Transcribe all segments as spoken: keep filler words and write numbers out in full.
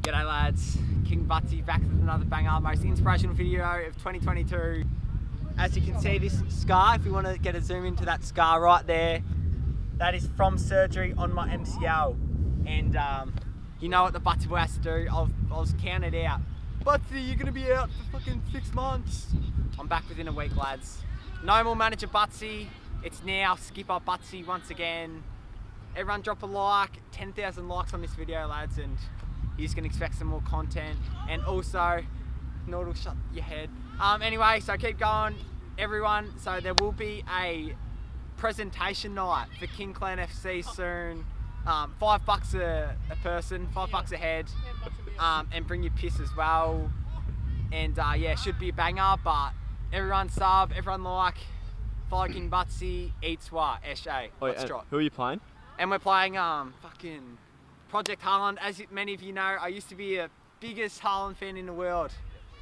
G'day lads, King Butsy back with another banger, most inspirational video of twenty twenty-two. As you can see, this scar, if you want to get a zoom into that scar right there, that is from surgery on my M C L. And um, you know what the Butsy boy has to do, I was, I was counted out. Butsy, you're going to be out for fucking six months. I'm back within a week, lads. No more manager Butsy, it's now skipper Butsy once again. Everyone drop a like, ten thousand likes on this video, lads, and you're just going to expect some more content. And also, Nord'll shut your head. Um, anyway, so keep going, everyone. So there will be a presentation night for KingClan F C soon. Um, five bucks a, a person, five bucks a head, um, and bring your piss as well. And uh, yeah, should be a banger, but everyone sub, everyone like, follow King Butsy, eats what, S A. Let's drop. Who are you playing? And we're playing um fucking Project Haaland. As many of you know, I used to be the biggest Haaland fan in the world.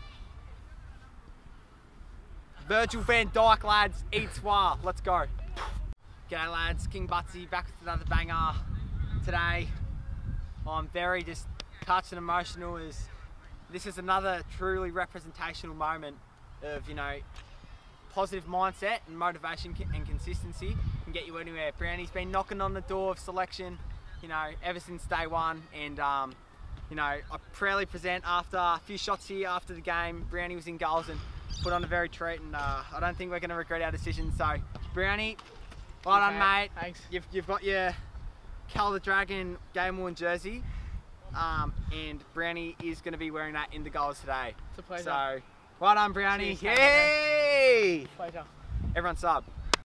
Virgil van Dijk, lads, eats wa. Let's go. G'day lads, King Butsy back with another banger today. I'm very just touched and emotional as this is another truly representational moment of, you know, positive mindset and motivation and consistency can get you anywhere. Brownie's been knocking on the door of selection, you know, ever since day one, and um, you know, I proudly present after a few shots here after the game. Brownie was in goals and put on a very treat, and uh, I don't think we're going to regret our decision. So, Brownie, well done, okay, mate. Thanks. You've you've got your Cal the Dragon game worn jersey, um, and Brownie is going to be wearing that in the goals today. It's a pleasure. So, well done, Brownie. Cheers, yay! Pleasure. Everyone sub.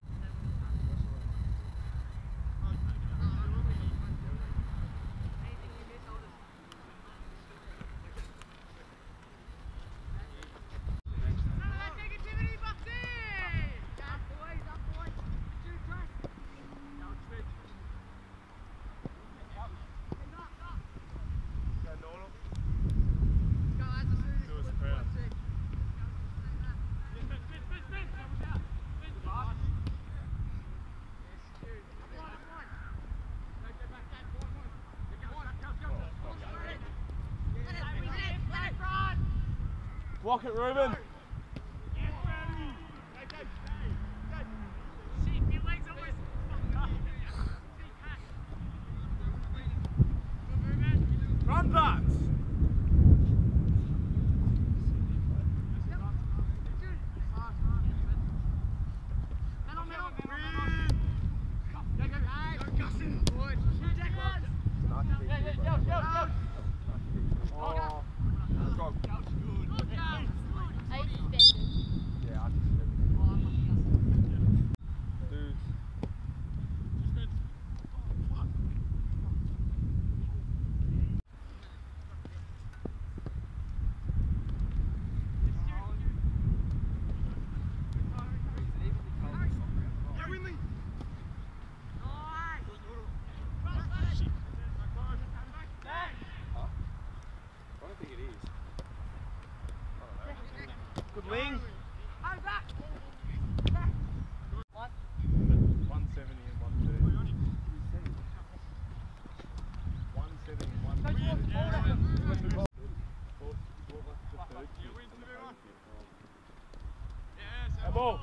Walk it, Ruben. Run backs. Good wing. one seventy and one thirty. one seventy and one thirty. Yeah, ball.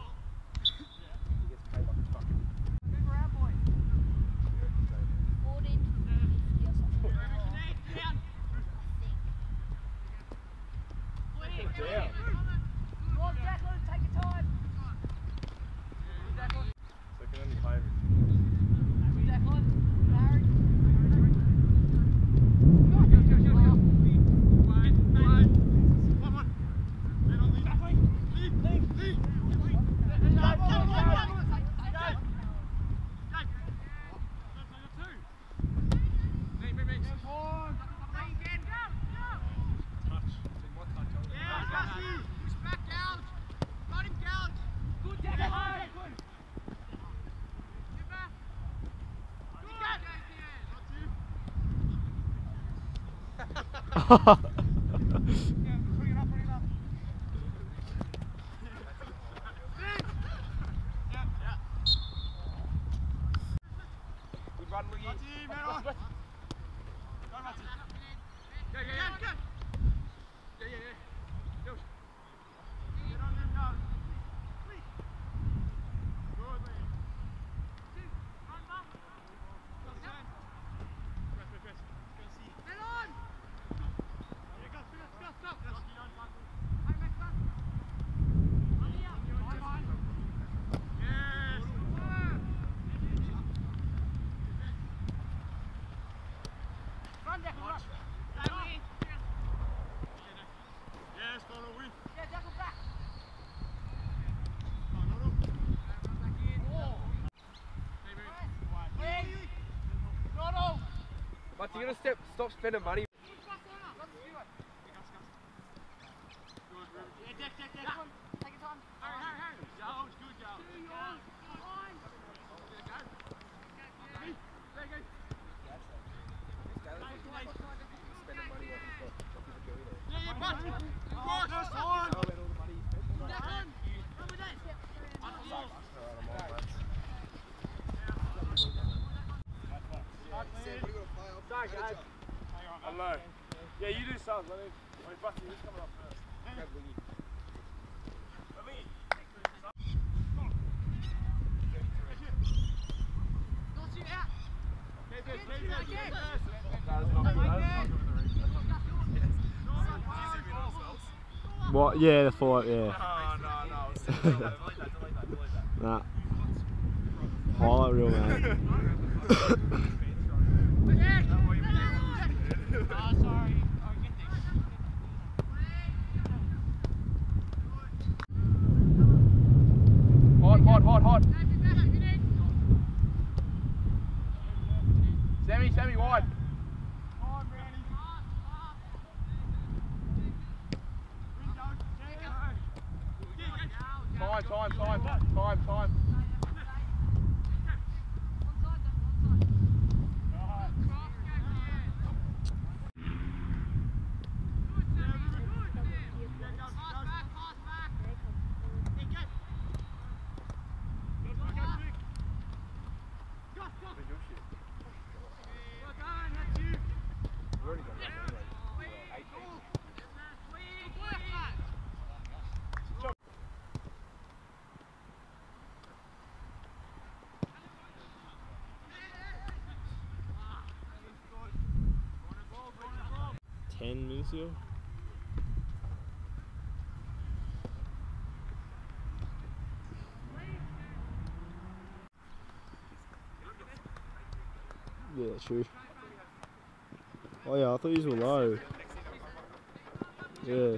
Yeah. Good run, Wiggy. Go, go, go. Butts, you gotta step, stop spending money. Hello. Yeah, you do subs. I mean, I mean, Bucky, who's coming up first? Grab Wingy. Wingy. Don't shoot out. Keep it, keep it, keep it. What? Yeah, the fight, yeah. No, no, no. Delete that, delete that, delete that. Nah. Highlight reel, man. Oh, sorry. Oh, get this. Hot, hot, hot, hot. Sammy, Sammy, wide. Time, time, time, time, time. Ten minutes ago. Yeah, true. Oh yeah, I thought these were low. Yeah.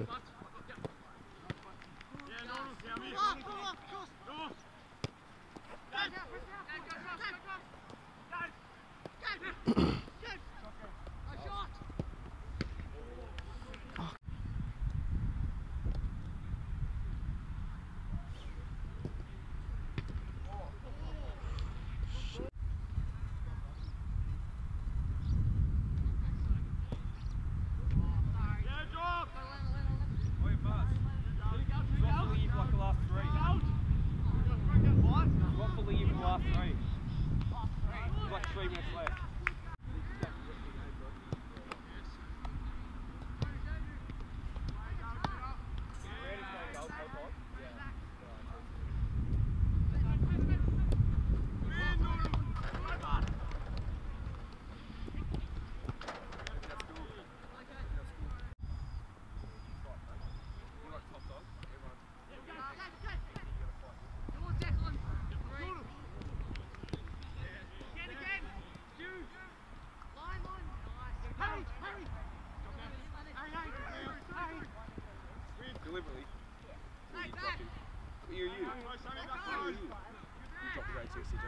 Deliberately. You dropped him. But you're you. You're you. You dropped the grade six, did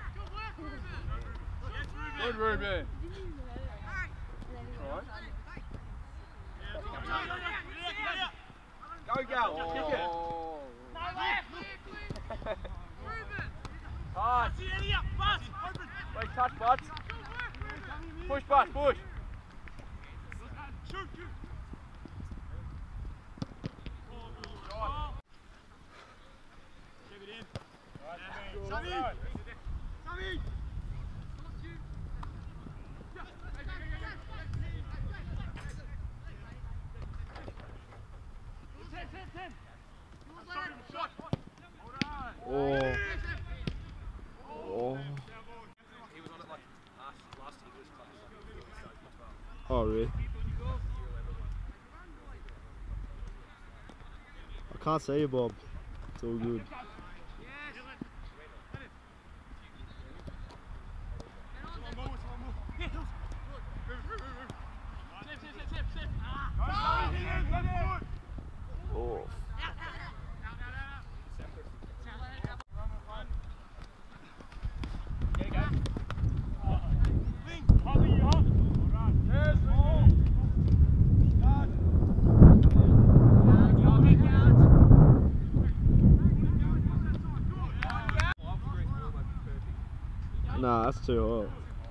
you? Good, Ruben. Go, Gal. Kick it. Oh. Touch. Wait, touch, Butts. Push, Butts, push. Shoot, shoot. Give it in. Sammy! Sammy! ten, ten, ten. Oh. Oh. He was on it like last, last year. He was close. Oh, really? I can't see you, Bob. It's all good. Oh. Yeah. that's too hot.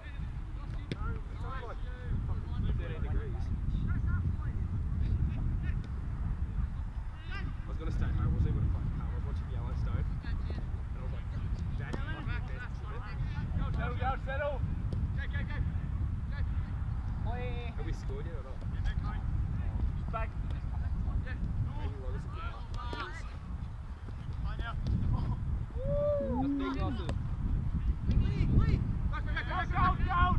I was going to stay home, I wasn't able to find car. I was watching Yellowstone. And I was like, Dad, you want my best to it? Settle, go, settle. Have we scored yet or not? Back. Maybe we'll listen to that. That's big losses. Go, go, go.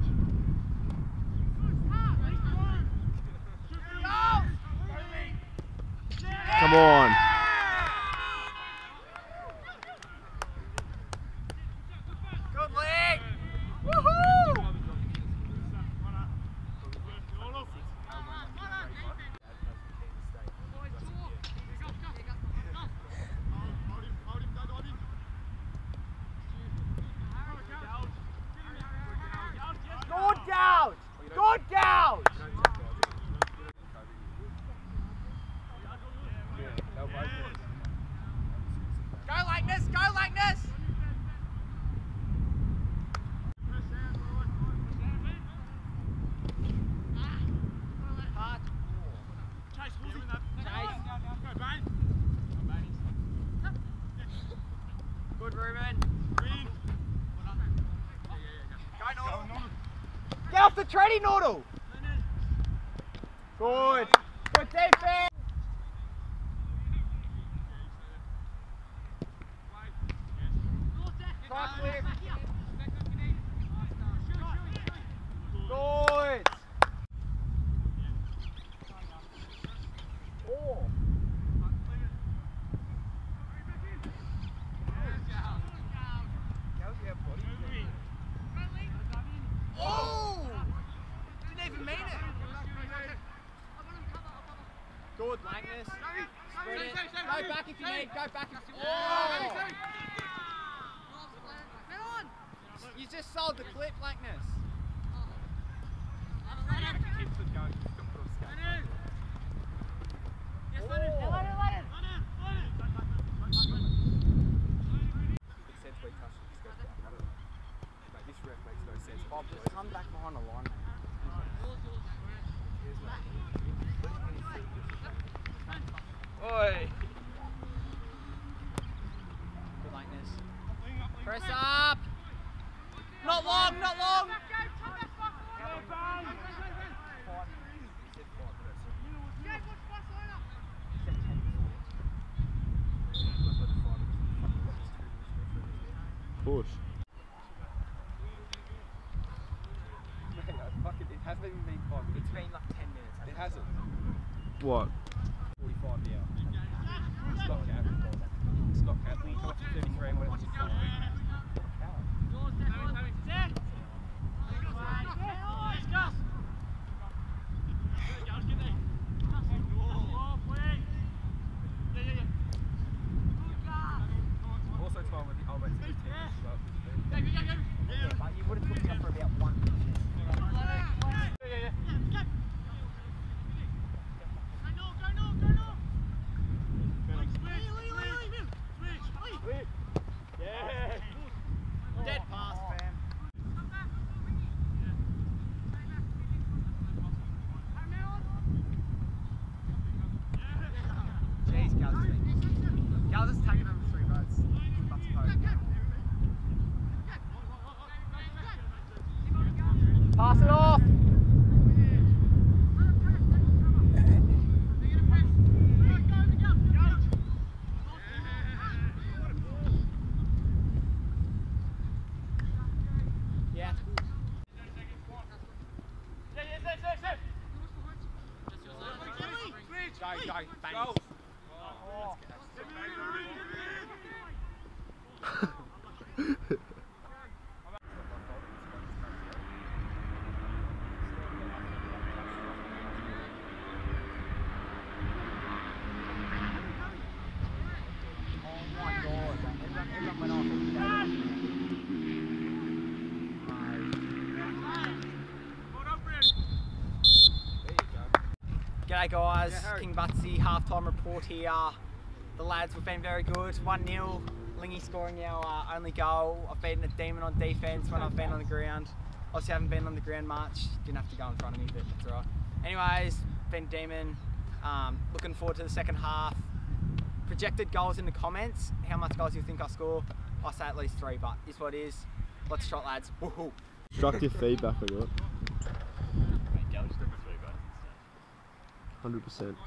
Come on. Good leg! Woohoo! Good gouge. Good gouge. Go like this, go like this! Good, Ruben. Go, Nordal. Get off the treadie, Nordal. Good. Good defense. Try flip. Good. Oh. Oh! Didn't even mean it. Good, Magnus. Spread it. Go back if you need. Go back if you Oh! You just sold the clip, Magnus. Bob, just come back behind the line, mate. Oi. Good likeness. Press up! Not long, not long! Push. Fucking, it hasn't even been five minutes. It's been like ten minutes. It hasn't. What? forty-five now. It's not cap. It's not cap. We talked to thirty-three and went to five. Also time with the old mates in the team as well. Yeah, but you would have took me up for about one minute. Dead pass, fam. Jeez, Gals is Gals is taking over three votes. That's hope. Pass it off. Yeah. Go, go, bang. Go. G'day guys, Yeah, Harry. King Butsy, halftime report here. The lads have been very good, one nil. Lingy scoring our uh, only goal. I've beaten a demon on defence when I've been on the ground. Obviously, I haven't been on the ground much. Didn't have to go in front of me, but that's alright. Anyways, been demon. Um, looking forward to the second half. Projected goals in the comments. How much goals you think I score? I say at least three, but it's what it is. Let's shot, lads. Woohoo! Constructive feedback I got. Hundred percent.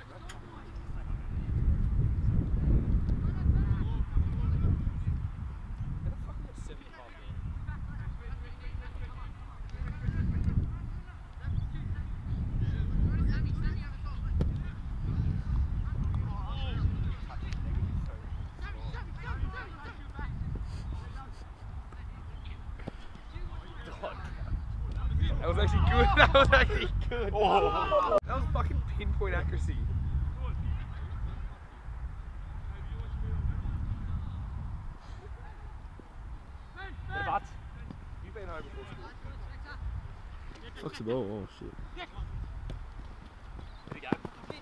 That was actually good. That was actually good. Oh. That was fucking pinpoint accuracy. But you've been home before school. Fucks the ball. Oh shit. There we go.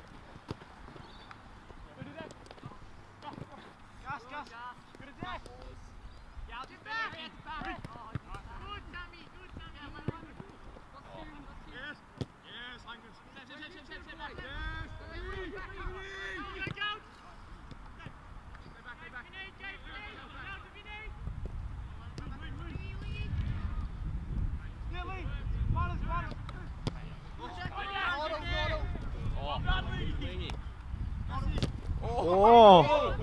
Gus, Gus. Good attack. Yeah, get back. Get back. Good, Sammy. Good, Sammy. Yes. Yes, Hankus. Step, step, step, step, step back. Yes. Go, go. Stay back, stay back. Vinny, Jay, Vinny. Down to Vinny. Nearly. Models, models. Oh!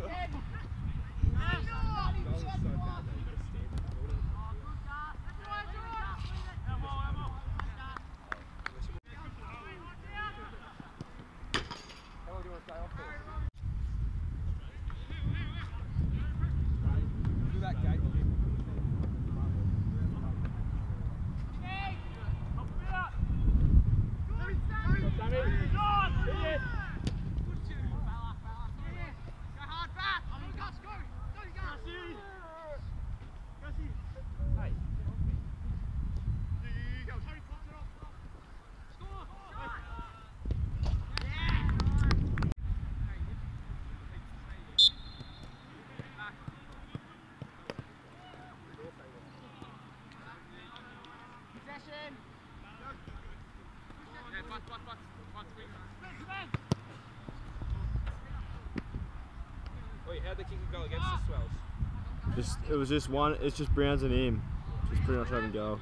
Wait, how'd the kicker go against the Swells? Just it was just one. It's just Browns and him. Just pretty much having go.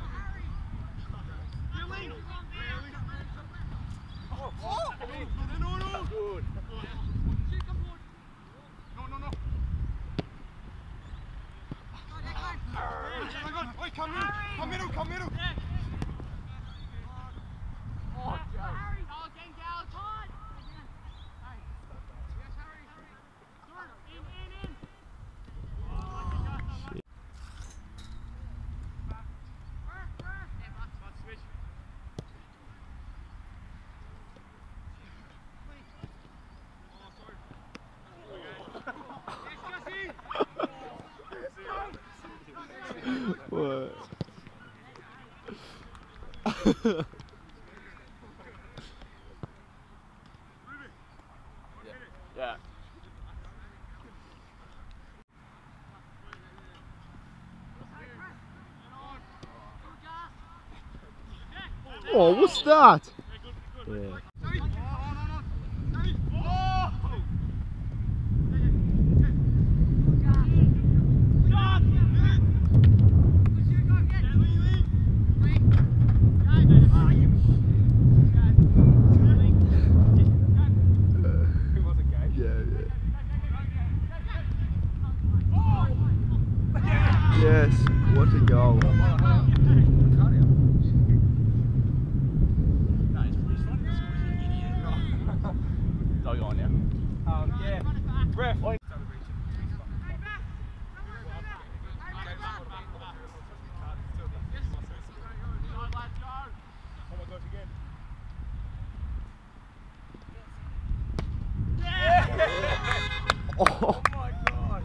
Good. No, no, no. Oi, come in. Come middle, come middle. Oh, Harry. Oh, again, Gal. Todd. Hey. Yes, Harry. Through. In, in, in. Oh, Shit. switch. What? Yeah. Oh, what's that? Yeah. Yes, what a goal. Dog on now. Um, yeah. Ref. Oh. my gosh.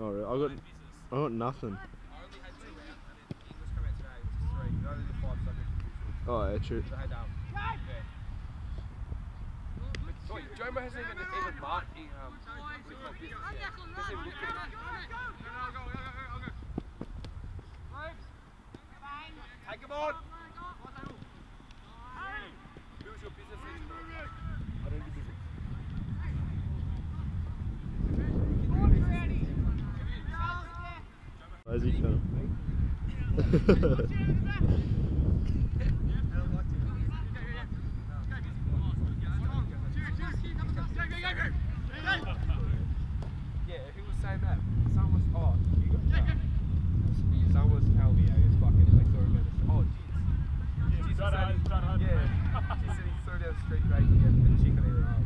Oh, really? I got, I got nothing. I only had two out, and then English come out today, which is three. You only did five subjects as usual. Oh, yeah, true. So I had, um, yeah. But, oh, Jomo hasn't even, even marked, he, um, what do you call business yet? He hasn't even looked at it. Take him on! Who's your business engineer? I don't do business. Lazy cunt. Yeah, who was saying that? Someone was, oh, you got that. Someone was telling me, yeah, it's fucking, like, sorry about this. Oh, jeez. Jeez said he, yeah, Jeez said he threw down the street right and the chicken ate it up.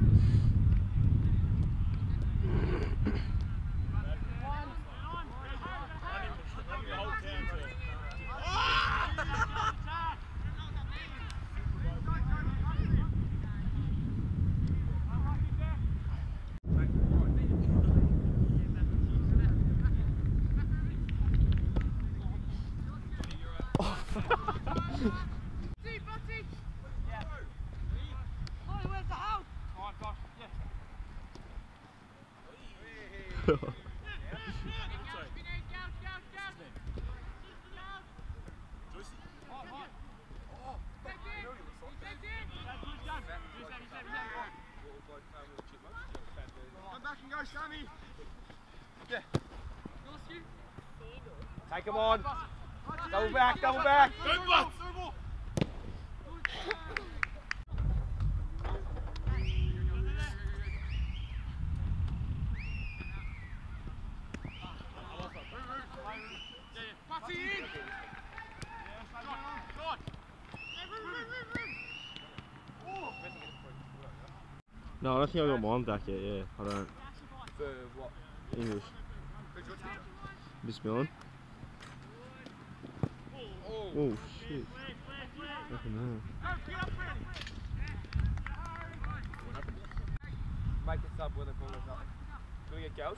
Take him on. Double back, double back. No, I don't think I got mine back yet, yeah. I don't. For what? English. Who's your teacher? Miss Millen. Oh. Oh, shit. Fucking hell. Make this up when they call us up. Do we get girls?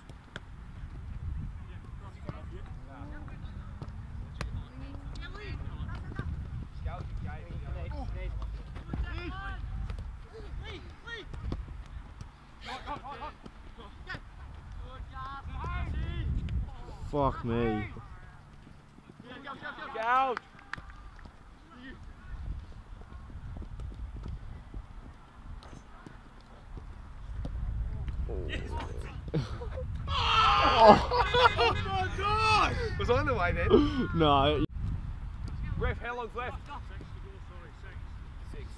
Fuck me. Get out! Oh my god! Was I on the way then? No. Ref, how long's left? Six.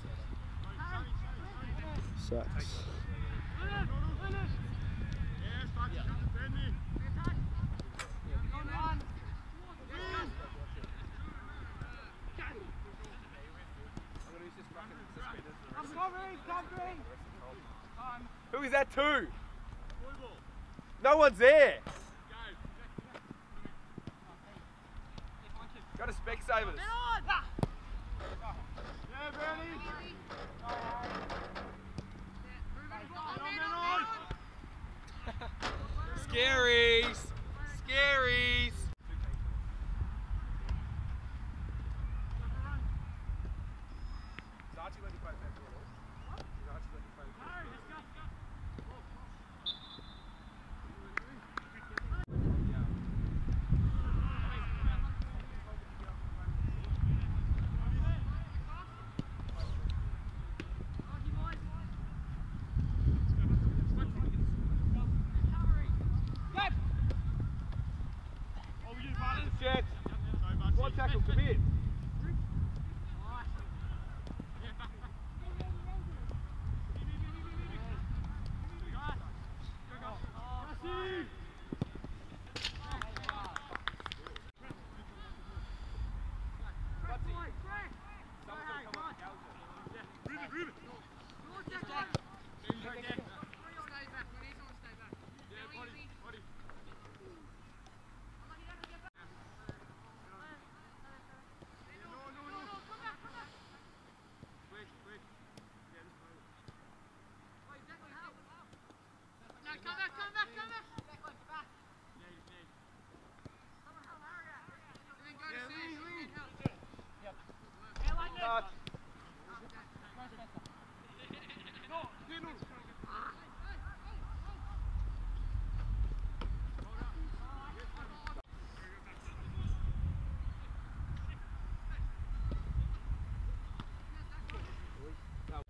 Sacks. Who is that to? No one's there. Got a Specsavers. Scaries! Scaries!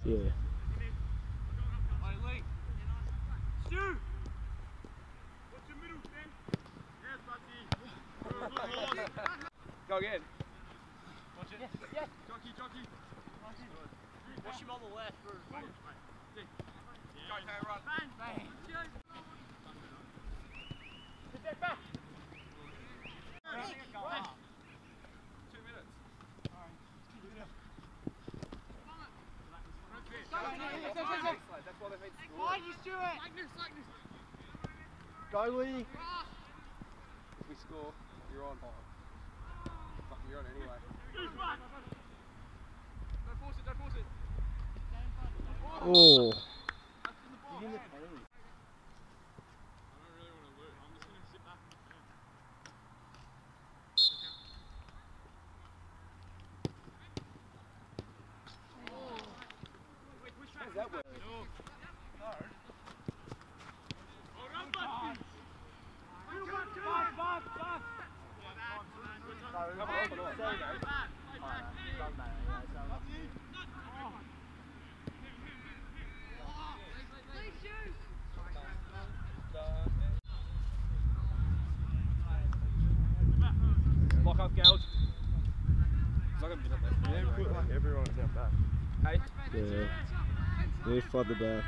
Yeah. Go again. Watch it. Yes, yes. Jockey, jockey. Watch him on the left. Go, Taylor, run. Bang, bang. Step back. Two minutes. That's why they made school. Go, Lee. If we score, you're on. Fuck, you're on anyway. Don't force it, don't force it. Oh. How does that work? Lock up, gouge. It's like a minute left. Yeah, put like everyone down back. Hey? Yeah. They flood the back.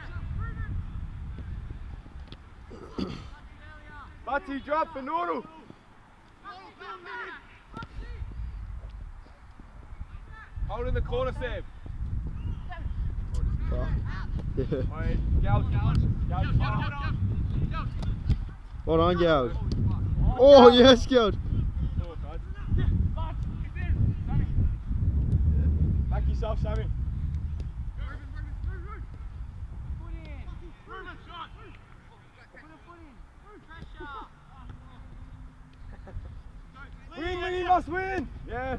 Butty, drop for Noodle. Hold in the corner, Sam. Fuck. Yeah. Alright, gouge. Gouge. Well done, Gouge. Oh, yes, Gouge. Back yourself, Sammy. Win, Lee, must win. Yes.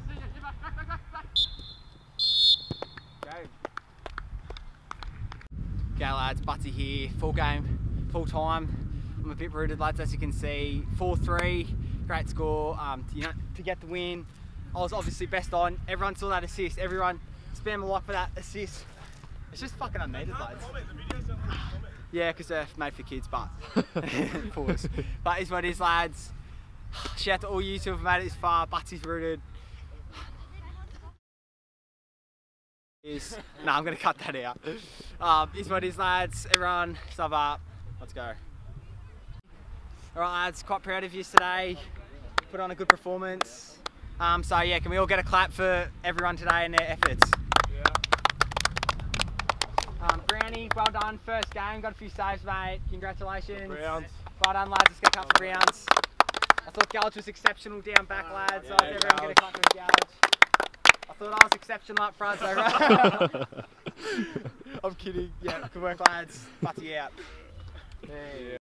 Game. Okay lads, Butty here, full game, full time. I'm a bit rooted lads, as you can see. four three, great score, um, you know, to get the win. I was obviously best on, everyone saw that assist, everyone spam a like for that assist. It's just fucking unneeded lads. Yeah, because they're made for kids, but pause. But it's what it is lads. Shout out to all you two who have made it this far, Butty's rooted. Is no, I'm gonna cut that out. Um, is what it is, lads. Everyone, sub up. Let's go. All right, lads. Quite proud of you today. Put on a good performance. Um, so yeah, can we all get a clap for everyone today and their efforts? Yeah. Um, Brownie, well done. First game, got a few saves, mate. Congratulations. Browns. Well done, lads. Let's get a clap for Browns. I thought Gouge was exceptional down back, lads. So Yeah, if everyone get a clap for Gouge. I thought I was exceptional up front, so right. I'm kidding. Yeah, good work, lads. Butty out. Yeah.